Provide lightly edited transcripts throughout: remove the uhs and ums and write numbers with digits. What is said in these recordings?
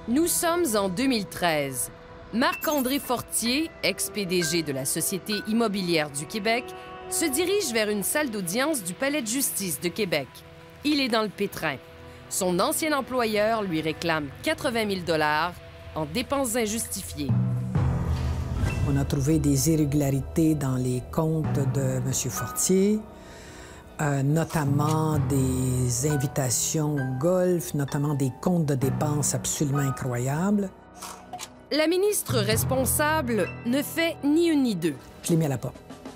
Nous sommes en 2013. Marc-André Fortier, ex-PDG de la Société immobilière du Québec, se dirige vers une salle d'audience du Palais de justice de Québec. Il est dans le pétrin. Son ancien employeur lui réclame 80 000 $ en dépenses injustifiées. On a trouvé des irrégularités dans les comptes de M. Fortier, notamment des invitations au golf, notamment des comptes de dépenses absolument incroyables. La ministre responsable ne fait ni une ni deux. Je l'ai mis à la porte.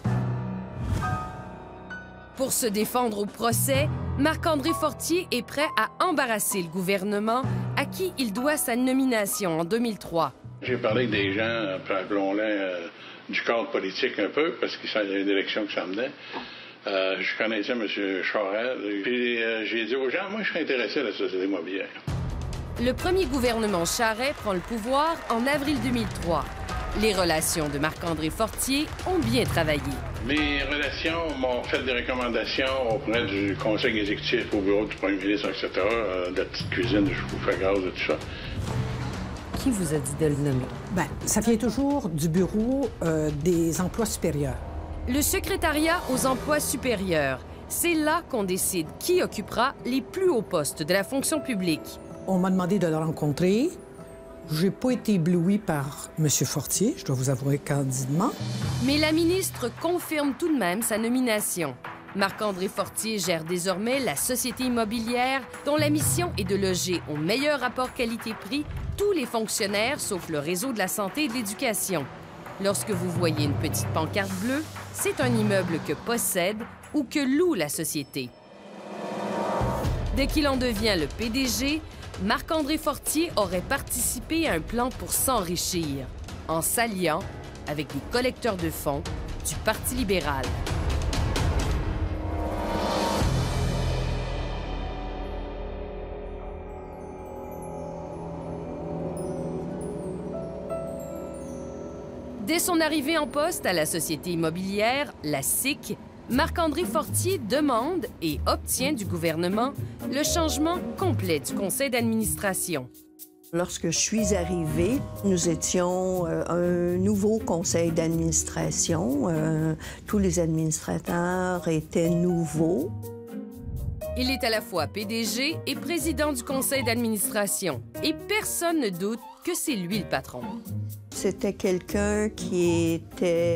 Pour se défendre au procès, Marc-André Fortier est prêt à embarrasser le gouvernement à qui il doit sa nomination en 2003. J'ai parlé avec des gens, appelons-les du cadre politique un peu, parce qu'il y a une élection qui s'en venait. Je connaissais M. Charest, puis j'ai dit aux gens, moi, je suis intéressé à la société immobilière. Le premier gouvernement Charest prend le pouvoir en avril 2003. Les relations de Marc-André Fortier ont bien travaillé. Mes relations m'ont fait des recommandations auprès du conseil exécutif, au bureau du premier ministre, etc., de la petite cuisine, je vous fais grâce de tout ça. Qui vous a dit de le nommer? Bien, ça vient toujours du bureau des emplois supérieurs. Le secrétariat aux emplois supérieurs. C'est là qu'on décide qui occupera les plus hauts postes de la fonction publique. On m'a demandé de le rencontrer. J'ai pas été éblouie par M. Fortier, je dois vous avouer candidement. Mais la ministre confirme tout de même sa nomination. Marc-André Fortier gère désormais la société immobilière dont la mission est de loger au meilleur rapport qualité-prix tous les fonctionnaires sauf le réseau de la santé et de l'éducation. Lorsque vous voyez une petite pancarte bleue, c'est un immeuble que possède ou que loue la société. Dès qu'il en devient le PDG, Marc-André Fortier aurait participé à un plan pour s'enrichir, en s'alliant avec les collecteurs de fonds du Parti libéral. Dès son arrivée en poste à la Société immobilière, la SIC, Marc-André Fortier demande et obtient du gouvernement le changement complet du conseil d'administration. Lorsque je suis arrivée, nous étions un nouveau conseil d'administration. Tous les administrateurs étaient nouveaux. Il est à la fois PDG et président du conseil d'administration. Et personne ne doute que c'est lui le patron. C'était quelqu'un qui était...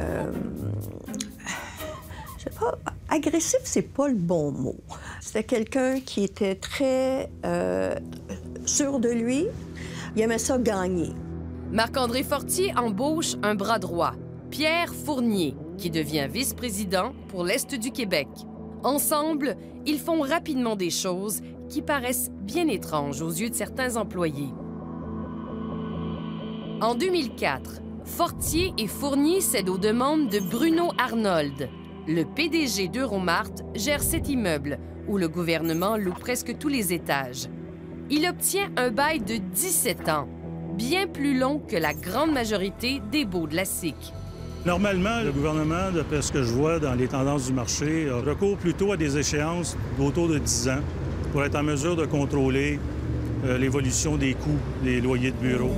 je sais pas, agressif, c'est pas le bon mot. C'était quelqu'un qui était très sûr de lui. Il aimait ça gagner. Marc-André Fortier embauche un bras droit, Pierre Fournier, qui devient vice-président pour l'Est du Québec. Ensemble, ils font rapidement des choses qui paraissent bien étranges aux yeux de certains employés. En 2004, Fortier et Fournier cèdent aux demandes de Bruno Arnold. Le PDG d'Euromart gère cet immeuble où le gouvernement loue presque tous les étages. Il obtient un bail de 17 ans, bien plus long que la grande majorité des baux de la SIC. Normalement, le gouvernement, d'après ce que je vois dans les tendances du marché, recourt plutôt à des échéances d'autour de 10 ans pour être en mesure de contrôler l'évolution des coûts des loyers de bureaux.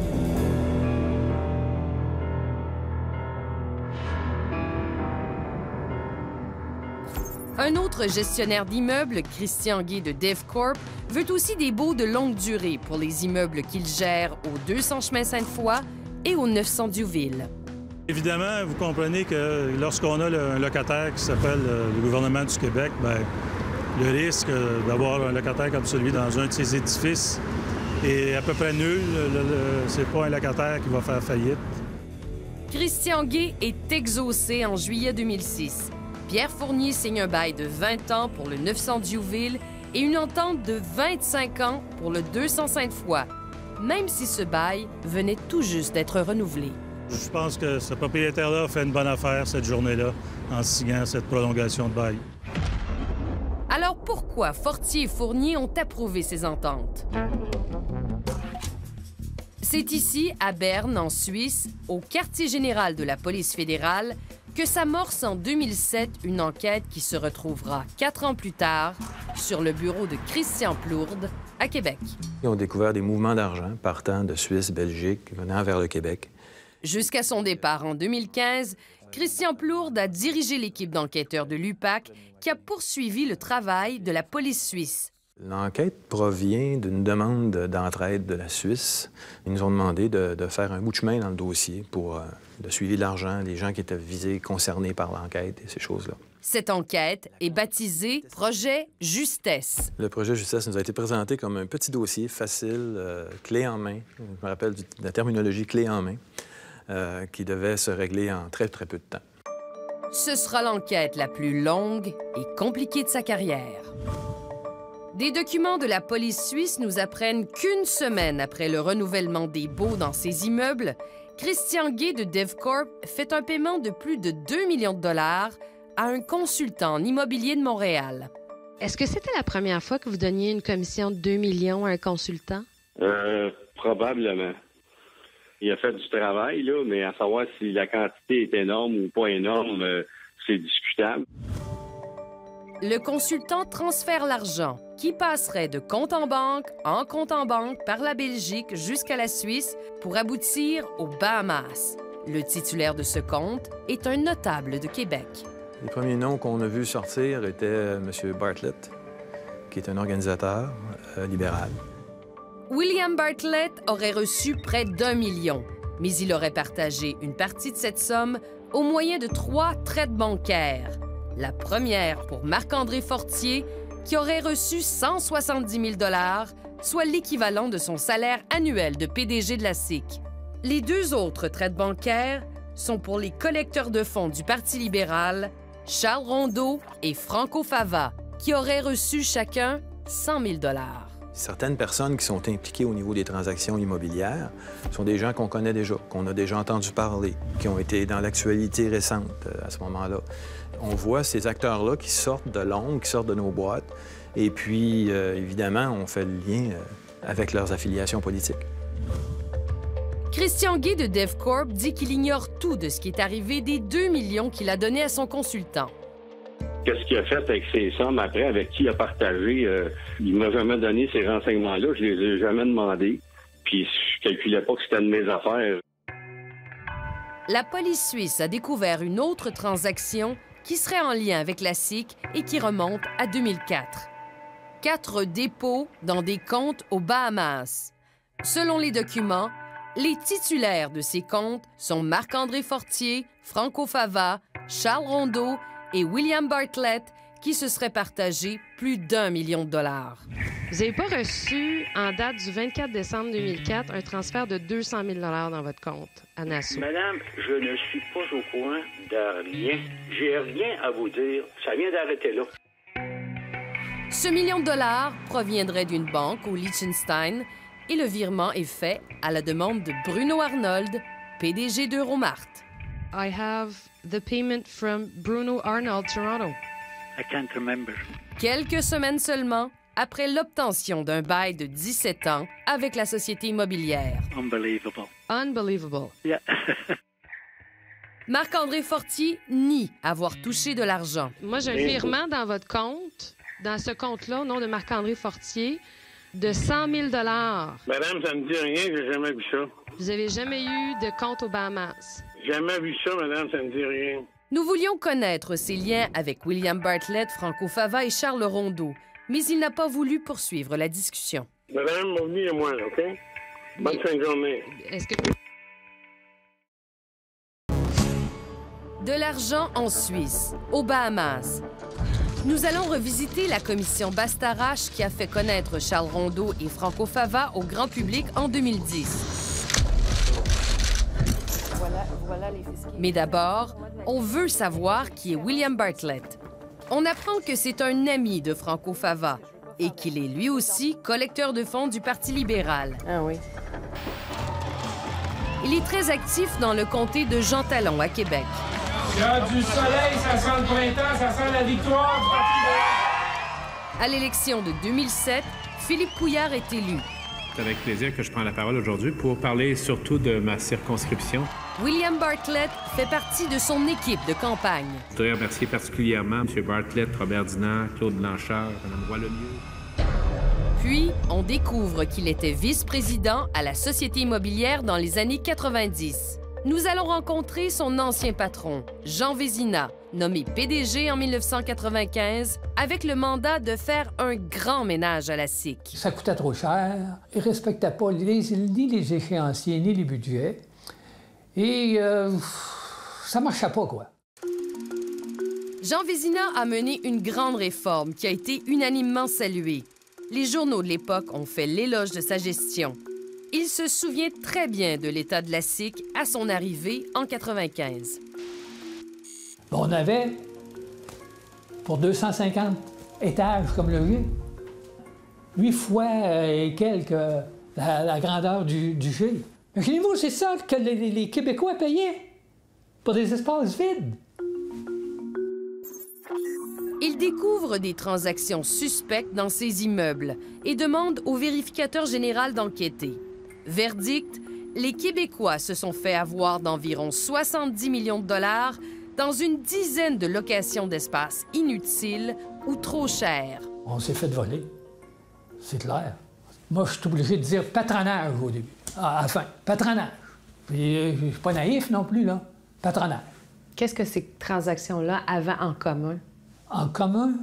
Un autre gestionnaire d'immeubles, Christian Guay de DevCorp, veut aussi des baux de longue durée pour les immeubles qu'il gère au 200 chemin Sainte-Foy et au 900 Diouville. Évidemment, vous comprenez que lorsqu'on a un locataire qui s'appelle le gouvernement du Québec, bien, le risque d'avoir un locataire comme celui dans un de ces édifices est à peu près nul. C'est pas un locataire qui va faire faillite. Christian Guay est exaucé en juillet 2006. Pierre Fournier signe un bail de 20 ans pour le 900 Diouville et une entente de 25 ans pour le 200 Sainte-Foy, même si ce bail venait tout juste d'être renouvelé. Je pense que ce propriétaire-là a fait une bonne affaire cette journée-là en signant cette prolongation de bail. Alors pourquoi Fortier et Fournier ont approuvé ces ententes? C'est ici, à Berne, en Suisse, au quartier général de la police fédérale, que s'amorce en 2007 une enquête qui se retrouvera 4 ans plus tard sur le bureau de Christian Plourde à Québec. Ils ont découvert des mouvements d'argent partant de Suisse, Belgique, venant vers le Québec. Jusqu'à son départ en 2015, Christian Plourde a dirigé l'équipe d'enquêteurs de l'UPAC qui a poursuivi le travail de la police suisse. L'enquête provient d'une demande d'entraide de la Suisse. Ils nous ont demandé de faire un bout de chemin dans le dossier pour le suivi de l'argent, les gens qui étaient visés, concernés par l'enquête et ces choses-là. Cette enquête est baptisée Projet Justesse. Le projet Justesse nous a été présenté comme un petit dossier facile, clé en main. Je me rappelle de la terminologie clé en main, qui devait se régler en très, très peu de temps. Ce sera l'enquête la plus longue et compliquée de sa carrière. Des documents de la police suisse nous apprennent qu'une semaine après le renouvellement des baux dans ses immeubles, Christian Guay de DevCorp fait un paiement de plus de 2 millions de dollars à un consultant en immobilier de Montréal. Est-ce que c'était la première fois que vous donniez une commission de 2 millions à un consultant? Probablement. Il a fait du travail, là, mais à savoir si la quantité est énorme ou pas énorme, c'est discutable. Le consultant transfère l'argent qui passerait de compte en banque par la Belgique jusqu'à la Suisse pour aboutir aux Bahamas. Le titulaire de ce compte est un notable de Québec. Les premiers noms qu'on a vus sortir étaient M. Bartlett, qui est un organisateur libéral. William Bartlett aurait reçu près d'1 million, mais il aurait partagé une partie de cette somme au moyen de 3 traites bancaires. La première pour Marc-André Fortier, qui aurait reçu 170 000 $, soit l'équivalent de son salaire annuel de PDG de la SIC. Les 2 autres traites bancaires sont pour les collecteurs de fonds du Parti libéral, Charles Rondeau et Franco Fava, qui auraient reçu chacun 100 000 $. Certaines personnes qui sont impliquées au niveau des transactions immobilières sont des gens qu'on connaît déjà, qu'on a déjà entendu parler, qui ont été dans l'actualité récente à ce moment-là. On voit ces acteurs-là qui sortent de l'ombre, qui sortent de nos boîtes, et puis, évidemment, on fait le lien avec leurs affiliations politiques. Christian Guay de DevCorp dit qu'il ignore tout de ce qui est arrivé des 2 millions qu'il a donnés à son consultant. Qu'est-ce qu'il a fait avec ces sommes après, avec qui il a partagé? Il m'a jamais donné ces renseignements-là, je les ai jamais demandés. Puis je calculais pas que c'était de mes affaires. La police suisse a découvert une autre transaction qui serait en lien avec la SIC et qui remonte à 2004. 4 dépôts dans des comptes aux Bahamas. Selon les documents, les titulaires de ces comptes sont Marc-André Fortier, Franco Fava, Charles Rondeau et William Bartlett, qui se seraient partagés plus d'1 million de $. Vous n'avez pas reçu, en date du 24 décembre 2004, un transfert de 200 000 $ dans votre compte à Nassau? Madame, je ne suis pas au courant de rien. J'ai rien à vous dire. Ça vient d'arrêter là. Ce million de dollars proviendrait d'une banque au Liechtenstein et le virement est fait à la demande de Bruno Arnold, PDG d'Euromart. I have the payment from Bruno Arnold, Toronto. I can't remember. Quelques semaines seulement après l'obtention d'un bail de 17 ans avec la société immobilière. Unbelievable. Unbelievable. Yeah. Marc-André Fortier nie avoir touché de l'argent. Moi, j'ai un virement dans votre compte, dans ce compte-là, au nom de Marc-André Fortier, de 100 000 $. Madame, ça me dit rien, j'ai jamais vu ça. Vous avez jamais eu de compte aux Bahamas? Jamais vu ça, madame, ça me dit rien. Nous voulions connaître ses liens avec William Bartlett, Franco Fava et Charles Rondeau, mais il n'a pas voulu poursuivre la discussion. Madame, mon venue et moi, OK? Bonne fin de journée. Est-ce que... De l'argent en Suisse, aux Bahamas. Nous allons revisiter la commission Bastarache qui a fait connaître Charles Rondeau et Franco Fava au grand public en 2010. Mais d'abord, on veut savoir qui est William Bartlett. On apprend que c'est un ami de Franco Fava et qu'il est lui aussi collecteur de fonds du Parti libéral. Ah oui. Il est très actif dans le comté de Jean Talon à Québec. Il y a du soleil, ça sent le printemps, ça sent la victoire du Parti libéral. À l'élection de 2007, Philippe Couillard est élu. C'est avec plaisir que je prends la parole aujourd'hui pour parler surtout de ma circonscription. William Bartlett fait partie de son équipe de campagne. Je voudrais remercier particulièrement M. Bartlett, Robert Dinard, Claude Blanchard, Mme Roy-Lemieux. Puis, on découvre qu'il était vice-président à la Société immobilière dans les années 90. Nous allons rencontrer son ancien patron, Jean Vézina, nommé PDG en 1995, avec le mandat de faire un grand ménage à la SIC. Ça coûtait trop cher. Ils ne respectaient pas ni les échéanciers, ni les budgets. Et ça ne marchait pas, quoi. Jean Vézina a mené une grande réforme qui a été unanimement saluée. Les journaux de l'époque ont fait l'éloge de sa gestion. Il se souvient très bien de l'état de la SIC à son arrivée en 1995. On avait, pour 250 étages comme le G, 8 fois et quelques la grandeur du G. Imaginez-vous, c'est ça que les Québécois payaient pour des espaces vides. Il découvre des transactions suspectes dans ses immeubles et demande au vérificateur général d'enquêter. Verdict, les Québécois se sont fait avoir d'environ 70 millions de dollars dans une dizaine de locations d'espaces inutiles ou trop chères. On s'est fait voler, c'est clair. Moi, je suis obligé de dire patronage au début. Enfin, patronage. Puis, je suis pas naïf non plus, là. Patronage. Qu'est-ce que ces transactions-là avaient en commun? En commun,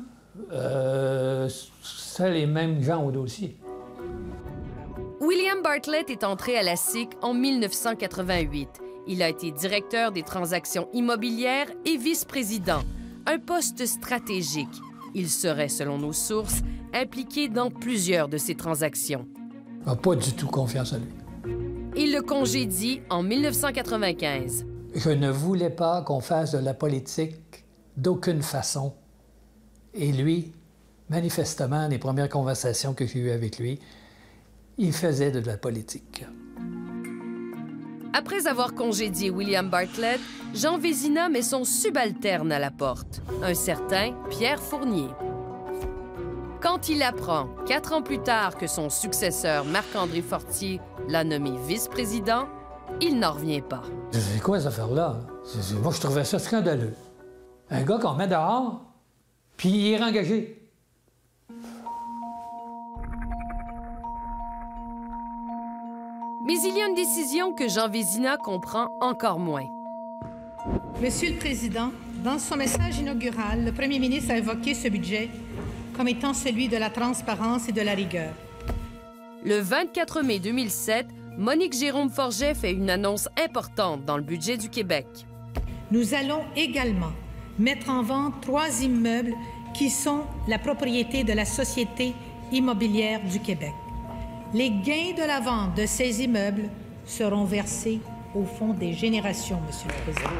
c'est les mêmes gens au dossier. William Bartlett est entré à la SIC en 1988. Il a été directeur des transactions immobilières et vice-président, un poste stratégique. Il serait, selon nos sources, impliqué dans plusieurs de ces transactions. Je n'ai pas du tout confiance en lui. Il le congédie en 1995. Je ne voulais pas qu'on fasse de la politique d'aucune façon. Et lui, manifestement, les premières conversations que j'ai eues avec lui, il faisait de la politique. Après avoir congédié William Bartlett, Jean Vézina met son subalterne à la porte, un certain Pierre Fournier. Quand il apprend, 4 ans plus tard, que son successeur, Marc-André Fortier, l'a nommé vice-président, il n'en revient pas. C'est quoi cette affaire-là? Moi, je trouvais ça scandaleux. Un gars qu'on met dehors, puis il est réengagé. Mais il y a une décision que Jean Vézina comprend encore moins. Monsieur le Président, dans son message inaugural, le Premier ministre a évoqué ce budget comme étant celui de la transparence et de la rigueur. Le 24 mai 2007, Monique Jérôme-Forget fait une annonce importante dans le budget du Québec. Nous allons également mettre en vente 3 immeubles qui sont la propriété de la Société immobilière du Québec. Les gains de la vente de ces immeubles seront versés au Fonds des générations, Monsieur le Président.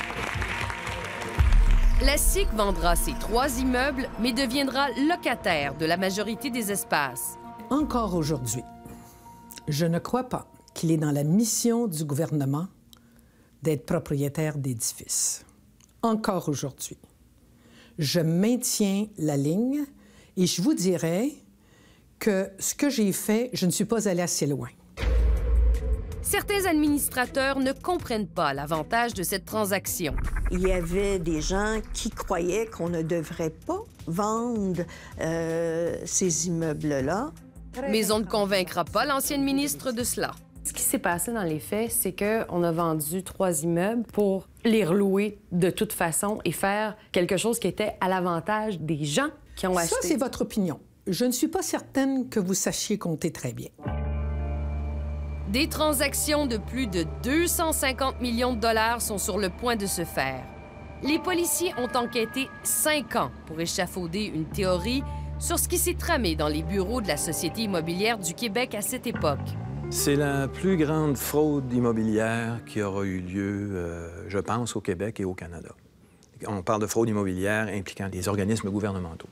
La SIC vendra ces 3 immeubles, mais deviendra locataire de la majorité des espaces. Encore aujourd'hui, je ne crois pas qu'il est dans la mission du gouvernement d'être propriétaire d'édifices. Encore aujourd'hui, je maintiens la ligne et je vous dirais que ce que j'ai fait, je ne suis pas allée assez loin. Certains administrateurs ne comprennent pas l'avantage de cette transaction. Il y avait des gens qui croyaient qu'on ne devrait pas vendre ces immeubles-là. Mais on ne convaincra pas l'ancienne ministre de cela. Ce qui s'est passé dans les faits, c'est qu'on a vendu 3 immeubles pour les relouer de toute façon et faire quelque chose qui était à l'avantage des gens qui ont acheté. Ça, c'est votre opinion. Je ne suis pas certaine que vous sachiez compter très bien. Des transactions de plus de 250 millions de dollars sont sur le point de se faire. Les policiers ont enquêté 5 ans pour échafauder une théorie sur ce qui s'est tramé dans les bureaux de la Société immobilière du Québec à cette époque. C'est la plus grande fraude immobilière qui aura eu lieu, je pense, au Québec et au Canada. On parle de fraude immobilière impliquant des organismes gouvernementaux.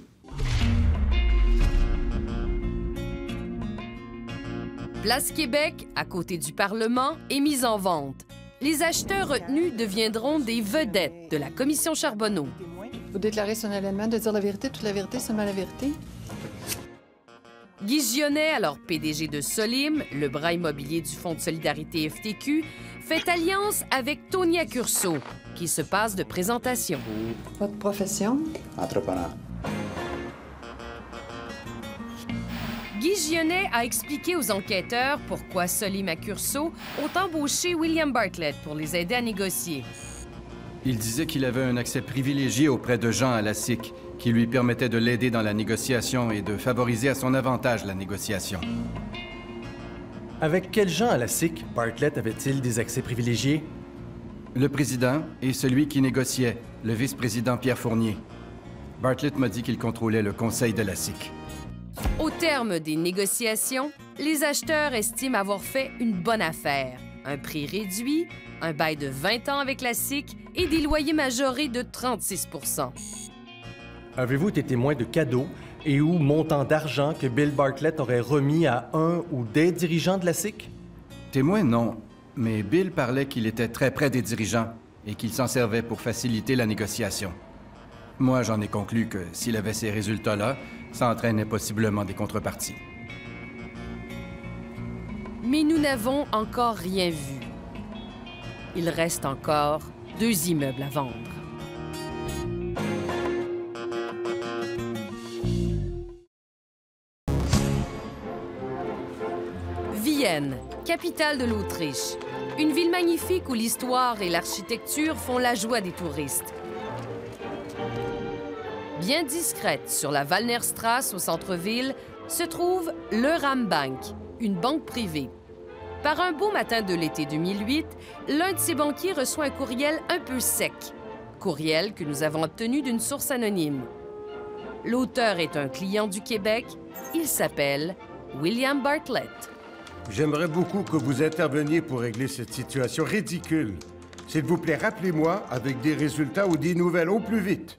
Place Québec, à côté du Parlement, est mise en vente. Les acheteurs retenus deviendront des vedettes de la Commission Charbonneau. Vous déclarez solennellement de dire la vérité, toute la vérité, seulement la vérité? Guy Gionnet, alors PDG de Solim, le bras immobilier du Fonds de solidarité FTQ, fait alliance avec Tonia Curso, qui se passe de présentation. Votre profession? Entrepreneur. Guy Gionnet a expliqué aux enquêteurs pourquoi Solim à Curso ont embauché William Bartlett pour les aider à négocier. Il disait qu'il avait un accès privilégié auprès de gens à la SIC, qui lui permettait de l'aider dans la négociation et de favoriser à son avantage la négociation. Avec quels gens à la SIC Bartlett avait-il des accès privilégiés? Le président et celui qui négociait, le vice-président Pierre Fournier. Bartlett m'a dit qu'il contrôlait le conseil de la SIC. Au terme des négociations, les acheteurs estiment avoir fait une bonne affaire. Un prix réduit, un bail de 20 ans avec la SIC et des loyers majorés de 36 %. Avez-vous été témoin de cadeaux et ou montants d'argent que Bill Bartlett aurait remis à un ou des dirigeants de la SIC? Témoin, non. Mais Bill parlait qu'il était très près des dirigeants et qu'il s'en servait pour faciliter la négociation. Moi, j'en ai conclu que s'il avait ces résultats-là, ça entraînait possiblement des contreparties. Mais nous n'avons encore rien vu. Il reste encore 2 immeubles à vendre. Vienne, capitale de l'Autriche. Une ville magnifique où l'histoire et l'architecture font la joie des touristes. Bien discrète, sur la Wallnerstrasse au centre-ville, se trouve le Rambank, une banque privée. Par un beau matin de l'été 2008, l'un de ses banquiers reçoit un courriel un peu sec. Courriel que nous avons obtenu d'une source anonyme. L'auteur est un client du Québec. Il s'appelle William Bartlett. J'aimerais beaucoup que vous interveniez pour régler cette situation ridicule. S'il vous plaît, rappelez-moi avec des résultats ou des nouvelles au plus vite.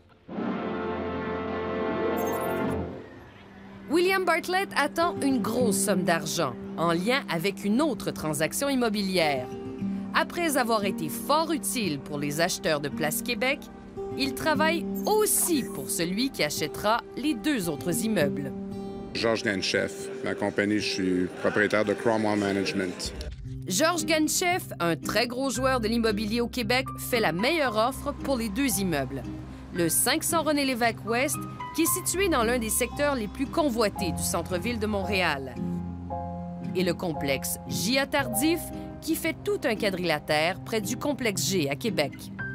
William Bartlett attend une grosse somme d'argent en lien avec une autre transaction immobilière. Après avoir été fort utile pour les acheteurs de Place Québec, il travaille aussi pour celui qui achètera les 2 autres immeubles. Georges Ganchef, ma compagnie, je suis propriétaire de Cromwell Management. Georges Ganchef, un très gros joueur de l'immobilier au Québec, fait la meilleure offre pour les 2 immeubles. Le 500 René Lévesque Ouest, qui est situé dans l'un des secteurs les plus convoités du centre-ville de Montréal. Et le complexe J.A. Tardif, qui fait tout un quadrilatère près du complexe G à Québec.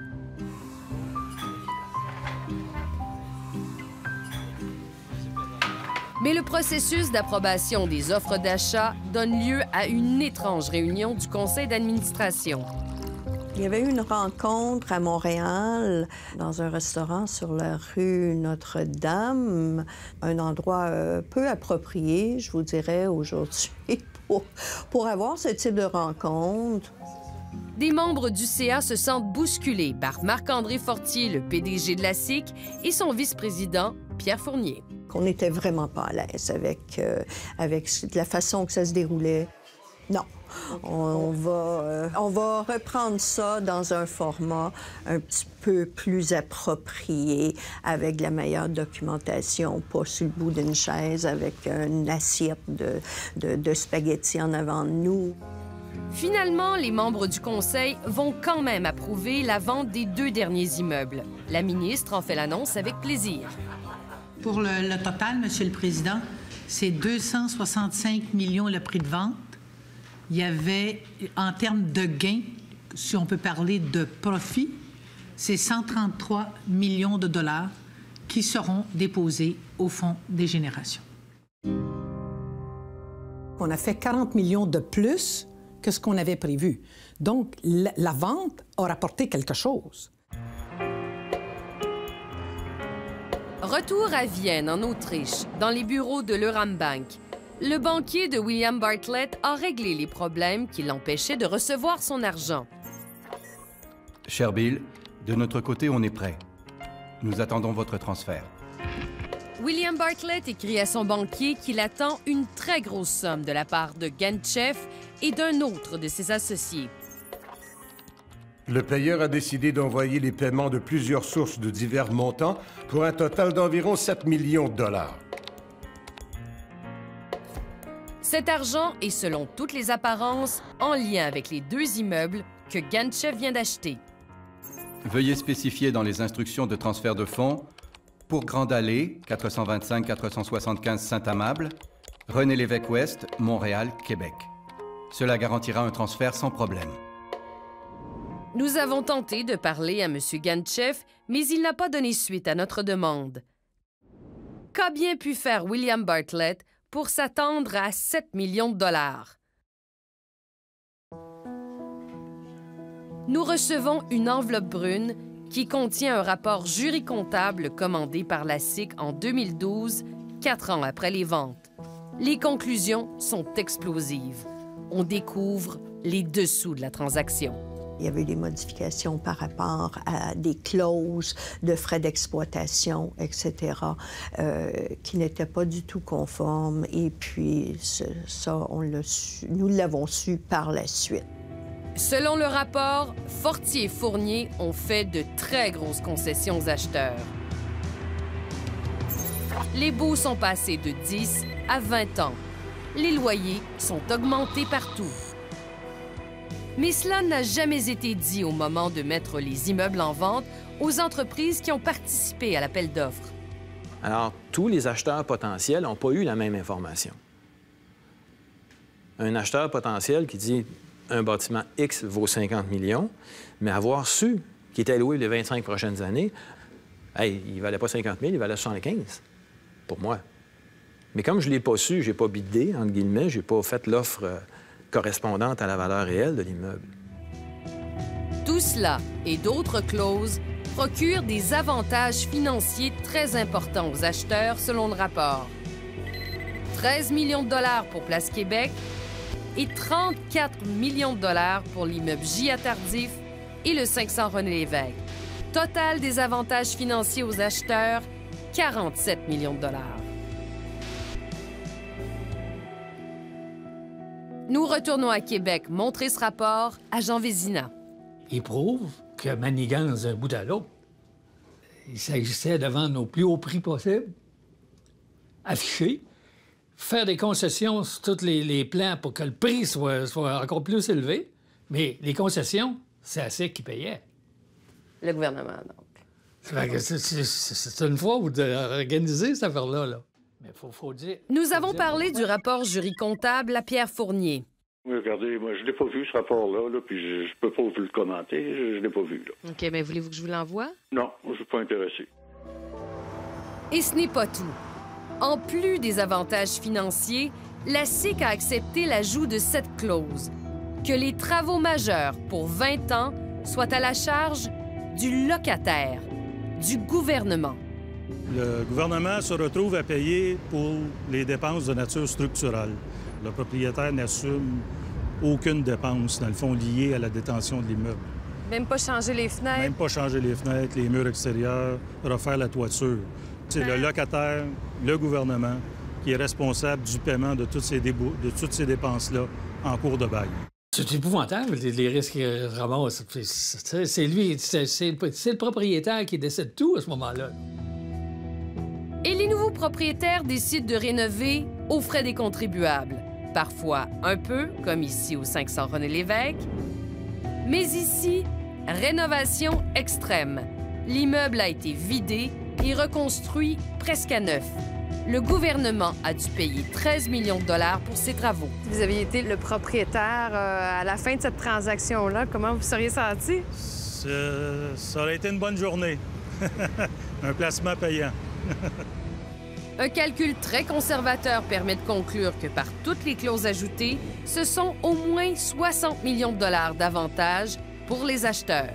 Mais le processus d'approbation des offres d'achat donne lieu à une étrange réunion du conseil d'administration. Il y avait eu une rencontre à Montréal, dans un restaurant sur la rue Notre-Dame, un endroit peu approprié, je vous dirais, aujourd'hui, pour avoir ce type de rencontre. Des membres du CA se sentent bousculés par Marc-André Fortier, le PDG de la SIC, et son vice-président, Pierre Fournier. On n'était vraiment pas à l'aise avec la façon que ça se déroulait. Non. On va reprendre ça dans un format un petit peu plus approprié, avec la meilleure documentation, pas sur le bout d'une chaise avec une assiette de spaghettis en avant de nous. Finalement, les membres du conseil vont quand même approuver la vente des 2 derniers immeubles. La ministre en fait l'annonce avec plaisir. Pour le total, Monsieur le Président, c'est 265 millions le prix de vente. Il y avait, en termes de gains, si on peut parler de profit, c'est 133 millions de dollars qui seront déposés au Fonds des générations. On a fait 40 millions de plus que ce qu'on avait prévu. Donc, la vente a rapporté quelque chose. Retour à Vienne, en Autriche, dans les bureaux de l'Eurambank. Le banquier de William Bartlett a réglé les problèmes qui l'empêchaient de recevoir son argent. Cher Bill, de notre côté, on est prêt. Nous attendons votre transfert. William Bartlett écrit à son banquier qu'il attend une très grosse somme de la part de Ganchef et d'un autre de ses associés. Le payeur a décidé d'envoyer les paiements de plusieurs sources de divers montants pour un total d'environ 7 millions de dollars. Cet argent est, selon toutes les apparences, en lien avec les 2 immeubles que Gantchev vient d'acheter. Veuillez spécifier dans les instructions de transfert de fonds pour Grande Allée, 425-475 Saint-Amable, René Lévesque-Ouest, Montréal, Québec. Cela garantira un transfert sans problème. Nous avons tenté de parler à M. Gantchev, mais il n'a pas donné suite à notre demande. Qu'a bien pu faire William Bartlett pour s'attendre à 7 millions de dollars? Nous recevons une enveloppe brune qui contient un rapport jury-comptable commandé par la SIC en 2012, 4 ans après les ventes. Les conclusions sont explosives. On découvre les dessous de la transaction. Il y avait des modifications par rapport à des clauses de frais d'exploitation, etc., qui n'étaient pas du tout conformes. Et puis, ça, nous l'avons su par la suite. Selon le rapport, Fortier et Fournier ont fait de très grosses concessions aux acheteurs. Les baux sont passés de 10 à 20 ans. Les loyers sont augmentés partout. Mais cela n'a jamais été dit au moment de mettre les immeubles en vente aux entreprises qui ont participé à l'appel d'offres. Alors, tous les acheteurs potentiels n'ont pas eu la même information. Un acheteur potentiel qui dit un bâtiment X vaut 50 millions, mais avoir su qu'il était loué les 25 prochaines années, hey, il ne valait pas 50 000, il valait 75 pour moi. Mais comme je ne l'ai pas su, je n'ai pas bidé, entre guillemets, je n'ai pas fait l'offre correspondante à la valeur réelle de l'immeuble. Tout cela et d'autres clauses procurent des avantages financiers très importants aux acheteurs, selon le rapport. 13 millions de dollars pour Place Québec et 34 millions de dollars pour l'immeuble J.A. Tardif et le 500 René Lévesque. Total des avantages financiers aux acheteurs, 47 millions de dollars. Nous retournons à Québec montrer ce rapport à Jean Vézina. Il prouve que manigance d'un bout à l'autre, il s'agissait de vendre au plus haut prix possible, afficher, faire des concessions sur tous les plans pour que le prix soit encore plus élevé. Mais les concessions, c'est assez qui payait. Le gouvernement, donc. C'est une fois où vous organisez cette affaire-là. Là. Mais faut dire... Nous avons parlé du rapport jury-comptable à Pierre Fournier. Oui, regardez, moi, je l'ai pas vu, ce rapport-là, là, puis je peux pas vous le commenter. Je l'ai pas vu, là. OK, mais voulez-vous que je vous l'envoie? Non, je suis pas intéressé. Et ce n'est pas tout. En plus des avantages financiers, la SIC a accepté l'ajout de cette clause, que les travaux majeurs pour 20 ans soient à la charge du locataire, du gouvernement. Le gouvernement se retrouve à payer pour les dépenses de nature structurelle. Le propriétaire n'assume aucune dépense, dans le fond, liée à la détention de l'immeuble. Même pas changer les fenêtres? Même pas changer les fenêtres, les murs extérieurs, refaire la toiture. C'est le locataire, le gouvernement, qui est responsable du paiement de toutes ces dépenses-là en cours de bail. C'est épouvantable, les risques qu'il ramasse. C'est lui, c'est le propriétaire qui décide tout à ce moment-là. Et les nouveaux propriétaires décident de rénover aux frais des contribuables. Parfois un peu, comme ici au 500 René Lévesque. Mais ici, rénovation extrême. L'immeuble a été vidé et reconstruit presque à neuf. Le gouvernement a dû payer 13 millions de dollars pour ces travaux. Vous aviez été le propriétaire à la fin de cette transaction-là. Comment vous seriez senti? Ça aurait été une bonne journée. Un placement payant. Un calcul très conservateur permet de conclure que par toutes les clauses ajoutées, ce sont au moins 60 millions de dollars d'avantages pour les acheteurs.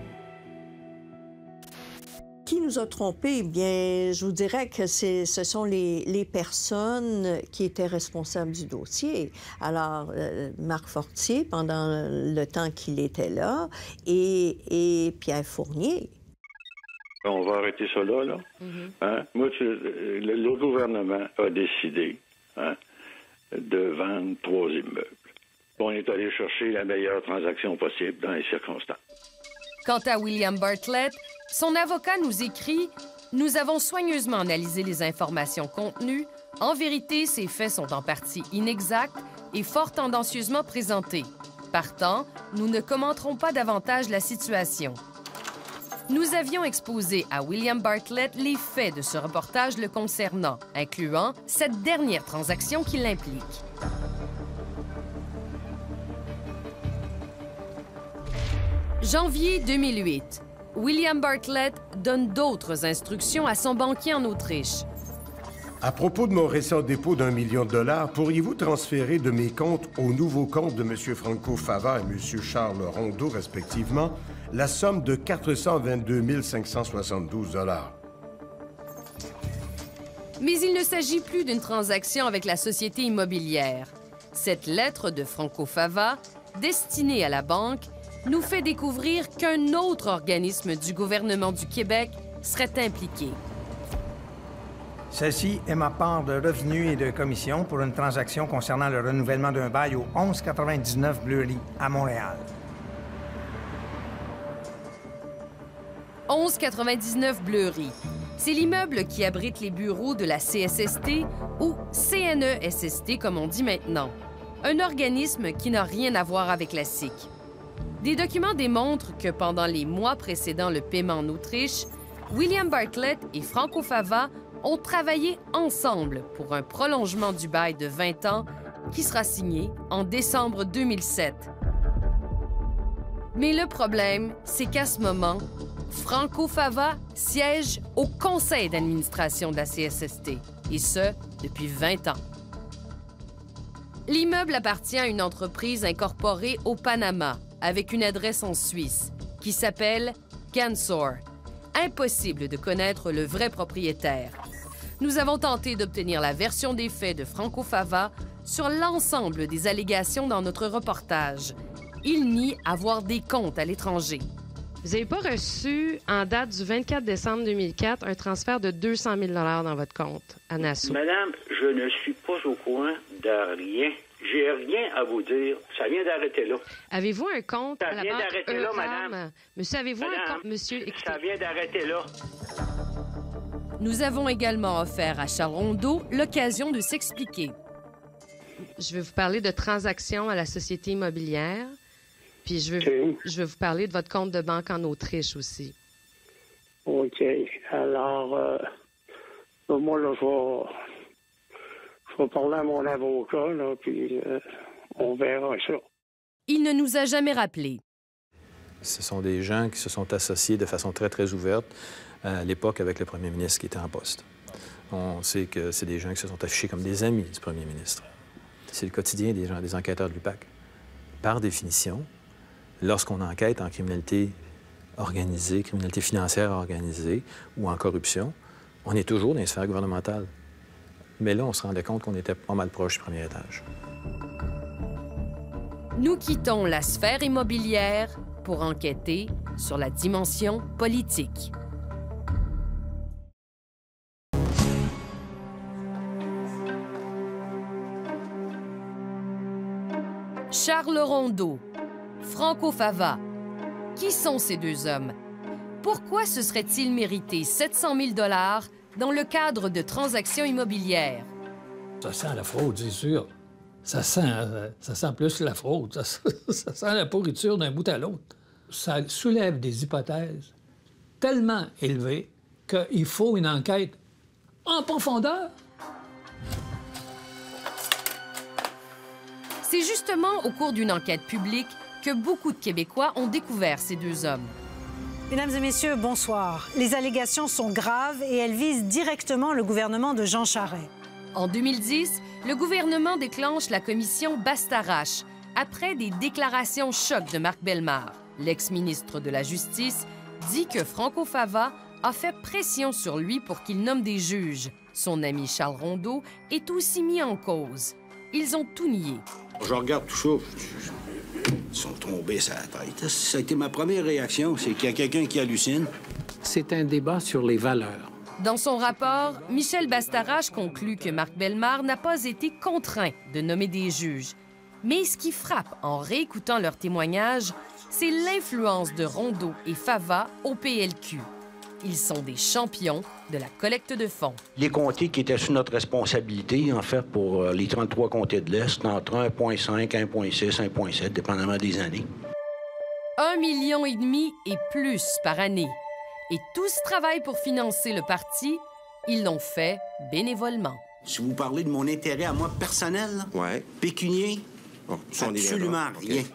Qui nous a trompés? Eh bien, je vous dirais que ce sont les personnes qui étaient responsables du dossier. Alors, Marc Fortier, pendant le temps qu'il était là, et Pierre Fournier. On va arrêter ça là, là. Hein? Moi, le gouvernement a décidé de vendre 3 immeubles. On est allé chercher la meilleure transaction possible dans les circonstances. Quant à William Bartlett, son avocat nous écrit « Nous avons soigneusement analysé les informations contenues En vérité, ces faits sont en partie inexacts et fort tendancieusement présentés. Partant, nous ne commenterons pas davantage la situation. Nous avions exposé à William Bartlett les faits de ce reportage le concernant, incluant cette dernière transaction qui l'implique. Janvier 2008. William Bartlett donne d'autres instructions à son banquier en Autriche. À propos de mon récent dépôt d'1 million de dollars, pourriez-vous transférer de mes comptes au nouveau compte de M. Franco Fava et M. Charles Rondeau, respectivement, la somme de 422 572 dollars. Mais il ne s'agit plus d'une transaction avec la société immobilière. Cette lettre de Franco Fava, destinée à la banque, nous fait découvrir qu'un autre organisme du gouvernement du Québec serait impliqué. Celle-ci est ma part de revenus et de commissions pour une transaction concernant le renouvellement d'un bail au 1199 Bleury, à Montréal. 1199 Bleury. C'est l'immeuble qui abrite les bureaux de la CSST ou CNESST, comme on dit maintenant. Un organisme qui n'a rien à voir avec la SIC. Des documents démontrent que pendant les mois précédant le paiement en Autriche, William Bartlett et Franco Fava ont travaillé ensemble pour un prolongement du bail de 20 ans qui sera signé en décembre 2007. Mais le problème, c'est qu'à ce moment, Franco Fava siège au conseil d'administration de la CSST, et ce, depuis 20 ans. L'immeuble appartient à une entreprise incorporée au Panama, avec une adresse en Suisse, qui s'appelle Gansor. Impossible de connaître le vrai propriétaire. Nous avons tenté d'obtenir la version des faits de Franco Fava sur l'ensemble des allégations dans notre reportage. Il nie avoir des comptes à l'étranger. Vous n'avez pas reçu, en date du 24 décembre 2004, un transfert de 200 000 dans votre compte à Nassau? Madame, je ne suis pas au courant de rien. J'ai rien à vous dire. Ça vient d'arrêter là. Avez-vous un compte à la banque Ça vient d'arrêter là, madame. Monsieur, avez-vous un compte? Monsieur, écoutez. Ça vient d'arrêter là. Nous avons également offert à Charles Rondeau l'occasion de s'expliquer. Je vais vous parler de transactions à la société immobilière, puis je vais vous parler de votre compte de banque en Autriche aussi. OK. Alors, moi, là, je vais parler à mon avocat, là, puis on verra ça. Il ne nous a jamais rappelé. Ce sont des gens qui se sont associés de façon très, très ouverte à l'époque avec le premier ministre qui était en poste. On sait que c'est des gens qui se sont affichés comme des amis du premier ministre. C'est le quotidien des gens, des enquêteurs de l'UPAC. Par définition, lorsqu'on enquête en criminalité organisée, criminalité financière organisée ou en corruption, on est toujours dans les sphères gouvernementales. Mais là, on se rendait compte qu'on était pas mal proche du premier étage. Nous quittons la sphère immobilière pour enquêter sur la dimension politique. Charles Rondeau, Franco Fava. Qui sont ces deux hommes? Pourquoi se seraient-ils mérités 700 000 $ dans le cadre de transactions immobilières? Ça sent la fraude, c'est sûr. Ça sent plus la fraude. Ça sent la pourriture d'un bout à l'autre. Ça soulève des hypothèses tellement élevées qu'il faut une enquête en profondeur. C'est justement au cours d'une enquête publique que beaucoup de Québécois ont découvert ces deux hommes. Mesdames et messieurs, bonsoir. Les allégations sont graves et elles visent directement le gouvernement de Jean Charest. En 2010, le gouvernement déclenche la commission Bastarache après des déclarations chocs de Marc Bellemare. L'ex-ministre de la Justice dit que Franco Fava a fait pression sur lui pour qu'il nomme des juges. Son ami Charles Rondeau est aussi mis en cause. Ils ont tout nié. Je regarde tout ça, ils sont tombés sur la tête. Ça a été ma première réaction, c'est qu'il y a quelqu'un qui hallucine. C'est un débat sur les valeurs. Dans son rapport, Michel Bastarache conclut que Marc Bellemare n'a pas été contraint de nommer des juges. Mais ce qui frappe en réécoutant leurs témoignages, c'est l'influence de Rondeau et Fava au PLQ. Ils sont des champions de la collecte de fonds. Les comtés qui étaient sous notre responsabilité, en fait, pour les 33 comtés de l'Est, entre 1,5, 1,6, 1,7, dépendamment des années. 1,5 million et plus par année. Et tout ce travail pour financer le parti, ils l'ont fait bénévolement. Si vous parlez de mon intérêt à moi personnel, là, pécunier, absolument rien.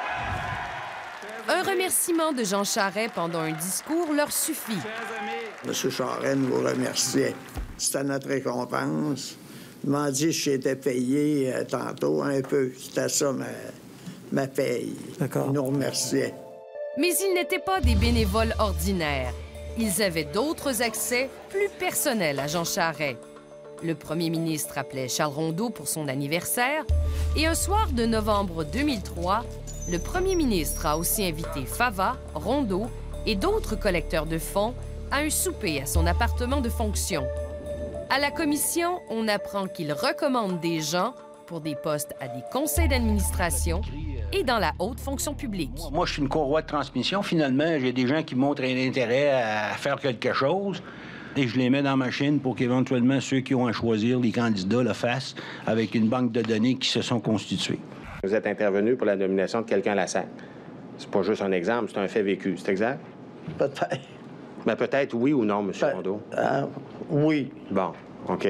Un remerciement de Jean Charest pendant un discours leur suffit. M. Charest nous remerciait. C'était notre récompense. Il m'a dit que j'étais payé tantôt un peu. C'était ça ma paye. Il nous remerciait. Mais ils n'étaient pas des bénévoles ordinaires. Ils avaient d'autres accès plus personnels à Jean Charest. Le premier ministre appelait Charles Rondeau pour son anniversaire et un soir de novembre 2003, le premier ministre a aussi invité Fava, Rondeau et d'autres collecteurs de fonds à un souper à son appartement de fonction. À la commission, on apprend qu'il recommande des gens pour des postes à des conseils d'administration et dans la haute fonction publique. Moi, je suis une courroie de transmission. Finalement, j'ai des gens qui montrent un intérêt à faire quelque chose et je les mets dans la machine pour qu'éventuellement ceux qui ont à choisir les candidats le fassent avec une banque de données qui se sont constituées. Vous êtes intervenu pour la nomination de quelqu'un à la SAC. C'est pas juste un exemple, c'est un fait vécu. C'est exact? Peut-être. Mais peut-être oui ou non, M. Rondeau? Oui. Bon, OK.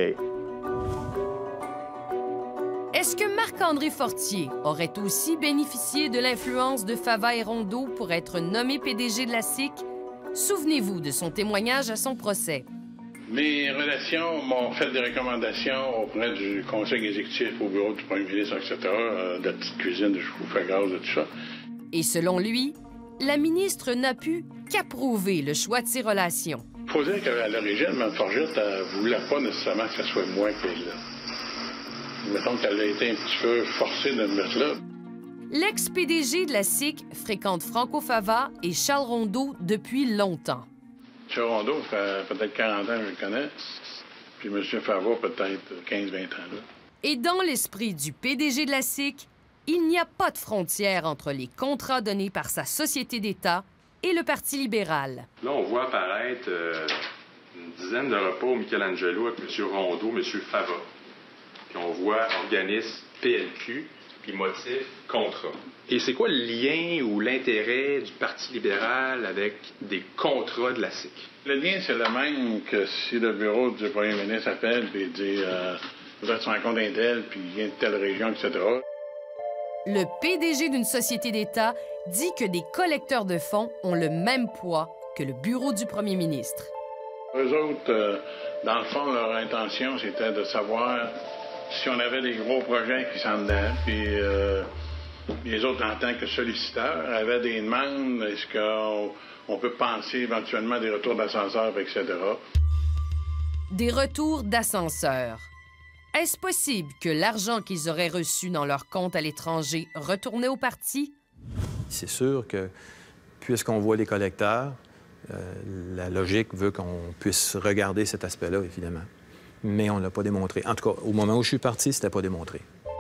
Est-ce que Marc-André Fortier aurait aussi bénéficié de l'influence de Fava et Rondeau pour être nommé PDG de la SIC? Souvenez-vous de son témoignage à son procès. Mes relations m'ont fait des recommandations auprès du conseil exécutif, au bureau du premier ministre, etc., de la petite cuisine, de chou-feu gaz, de tout ça. Et selon lui, la ministre n'a pu qu'approuver le choix de ses relations. Il faut dire qu'à l'origine, Mme Forgette, elle ne voulait pas nécessairement que ce soit moi qui est là. Mettons qu'elle a été un petit peu forcée de me mettre là. L'ex-PDG de la SIC fréquente Franco Fava et Charles Rondeau depuis longtemps. M. Rondeau, fait peut-être 40 ans que je le connais, puis M. Fava, peut-être 15-20 ans. Là. Et dans l'esprit du PDG de la SIC, il n'y a pas de frontière entre les contrats donnés par sa société d'État et le Parti libéral. Là, on voit apparaître une dizaine de repas au Michelangelo avec M. Rondeau, M. Fava. Puis on voit organisme PLQ, puis motif contrat. Et c'est quoi le lien ou l'intérêt du Parti libéral avec des contrats de la SIC? Le lien, c'est le même que si le bureau du premier ministre appelle et dit vous êtes sur un compte Intel, puis il vient de telle région, etc. Le PDG d'une société d'État dit que des collecteurs de fonds ont le même poids que le bureau du premier ministre. Eux autres, dans le fond, leur intention, c'était de savoir si on avait des gros projets qui s'en venaient, puis les autres, en tant que solliciteurs, avaient des demandes. Est-ce qu'on peut penser éventuellement à des retours d'ascenseurs, etc. Des retours d'ascenseurs. Est-ce possible que l'argent qu'ils auraient reçu dans leur compte à l'étranger retournait au parti? C'est sûr que, puisqu'on voit les collecteurs, la logique veut qu'on puisse regarder cet aspect-là, évidemment. Mais on ne l'a pas démontré. En tout cas, au moment où je suis parti, c'était pas démontré.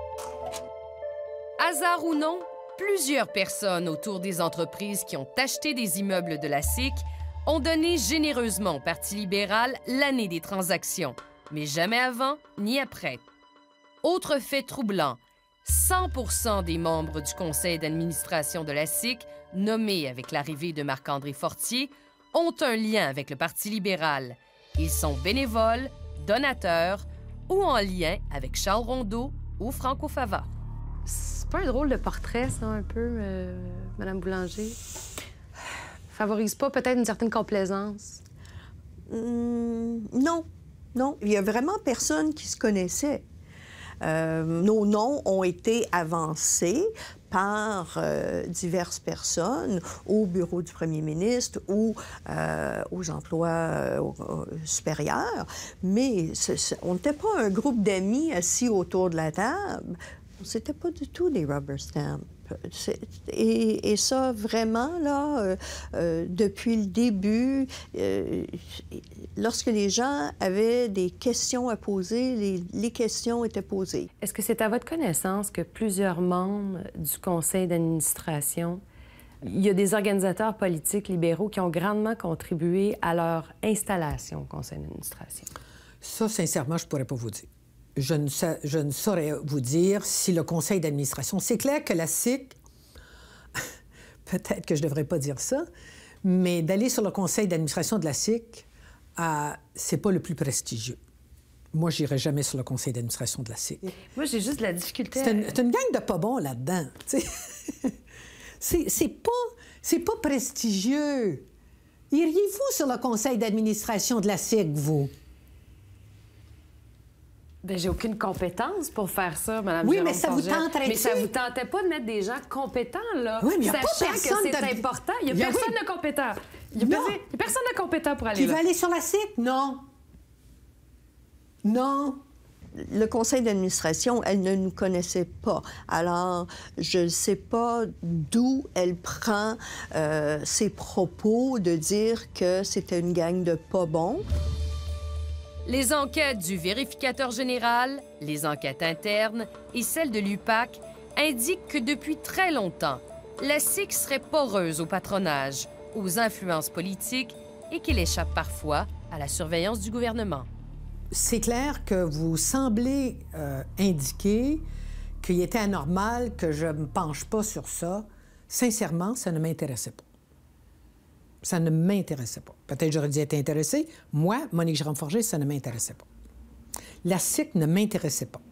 Hasard ou non, plusieurs personnes autour des entreprises qui ont acheté des immeubles de la SIC ont donné généreusement au Parti libéral l'année des transactions, mais jamais avant ni après. Autre fait troublant, 100% des membres du conseil d'administration de la SIC, nommés avec l'arrivée de Marc-André Fortier, ont un lien avec le Parti libéral. Ils sont bénévoles, donateurs ou en lien avec Charles Rondeau ou Franco Fava. C'est pas un drôle de portrait, ça, un peu, Madame Boulanger? Favorise pas peut-être une certaine complaisance? Non. Non. Il y a vraiment personne qui se connaissait. Nos noms ont été avancés par diverses personnes au bureau du premier ministre ou aux emplois supérieurs, mais on n'était pas un groupe d'amis assis autour de la table. C'était pas du tout des rubber stamps. Et ça, vraiment, là, depuis le début, lorsque les gens avaient des questions à poser, les questions étaient posées. Est-ce que c'est à votre connaissance que plusieurs membres du conseil d'administration Il y a des organisateurs politiques libéraux qui ont grandement contribué à leur installation au conseil d'administration. Ça, sincèrement, je ne pourrais pas vous dire. Je ne saurais vous dire si le conseil d'administration... C'est clair que la SIC, peut-être que je ne devrais pas dire ça, mais d'aller sur le conseil d'administration de la SIC, c'est pas le plus prestigieux. Moi, je n'irai jamais sur le conseil d'administration de la SIC. Moi, j'ai juste la difficulté... C'est une gang de pas bons là-dedans. C'est pas prestigieux. Iriez-vous sur le conseil d'administration de la SIC, vous? Bien, j'ai aucune compétence pour faire ça, Mme Oui, Jérôme mais ça vous Forget. tenterait-tu? Mais ça vous tentait pas de mettre des gens compétents, là? Oui, mais il n'y a pas sachant personne que c'est important. Il n'y a personne de compétent. Il n'y a personne de compétent pour aller Qui là. veut aller sur la SIC? Non. Non. Le conseil d'administration, elle ne nous connaissait pas. Alors, je ne sais pas d'où elle prend ses propos de dire que c'était une gang de pas bons. Les enquêtes du vérificateur général, les enquêtes internes et celles de l'UPAC indiquent que depuis très longtemps, la SIC serait poreuse au patronage, aux influences politiques et qu'il échappe parfois à la surveillance du gouvernement. C'est clair que vous semblez indiquer qu'il était anormal que je ne me penche pas sur ça. Sincèrement, ça ne m'intéressait pas. Ça ne m'intéressait pas. Peut-être j'aurais dû être intéressée. Moi, Monique Jérôme Forget, ça ne m'intéressait pas. La SIC ne m'intéressait pas.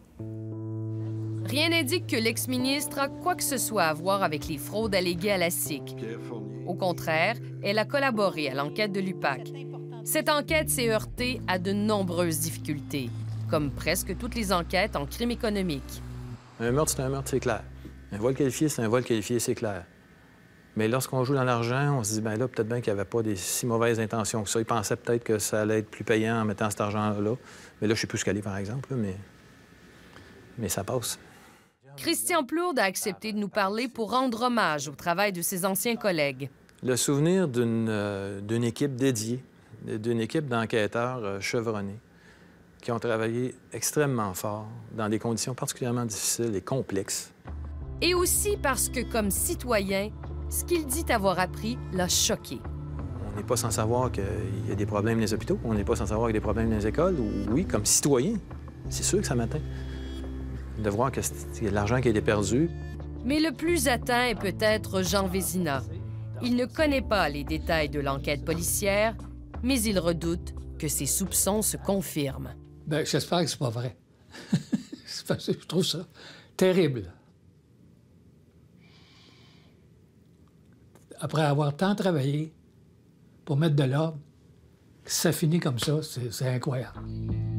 Rien n'indique que l'ex-ministre a quoi que ce soit à voir avec les fraudes alléguées à la SIC. Au contraire, elle a collaboré à l'enquête de l'UPAC. Cette enquête s'est heurtée à de nombreuses difficultés, comme presque toutes les enquêtes en crime économique. Un meurtre, c'est un meurtre, c'est clair. Un vol qualifié, c'est un vol qualifié, c'est clair. Mais lorsqu'on joue dans l'argent, on se dit, bien là, peut-être bien qu'il n'y avait pas des si mauvaises intentions que ça. Ils pensaient peut-être que ça allait être plus payant en mettant cet argent-là. Mais là, je sais plus ce qu'elle est, par exemple, là, mais ça passe. Christian Plourde a accepté de nous parler pour rendre hommage au travail de ses anciens collègues. Le souvenir d'une équipe dédiée, d'une équipe d'enquêteurs chevronnés qui ont travaillé extrêmement fort dans des conditions particulièrement difficiles et complexes. Et aussi parce que, comme citoyen, ce qu'il dit avoir appris l'a choqué. On n'est pas sans savoir qu'il y a des problèmes dans les hôpitaux, on n'est pas sans savoir qu'il y a des problèmes dans les écoles. Oui, comme citoyen, c'est sûr que ça m'atteint. De voir qu'il y a de l'argent qui a été perdu. Mais le plus atteint est peut-être Jean Vézina. Il ne connaît pas les détails de l'enquête policière, mais il redoute que ses soupçons se confirment. Bien, j'espère que c'est pas vrai. Je trouve ça terrible. Après avoir tant travaillé pour mettre de l'ordre, ça finit comme ça, c'est incroyable.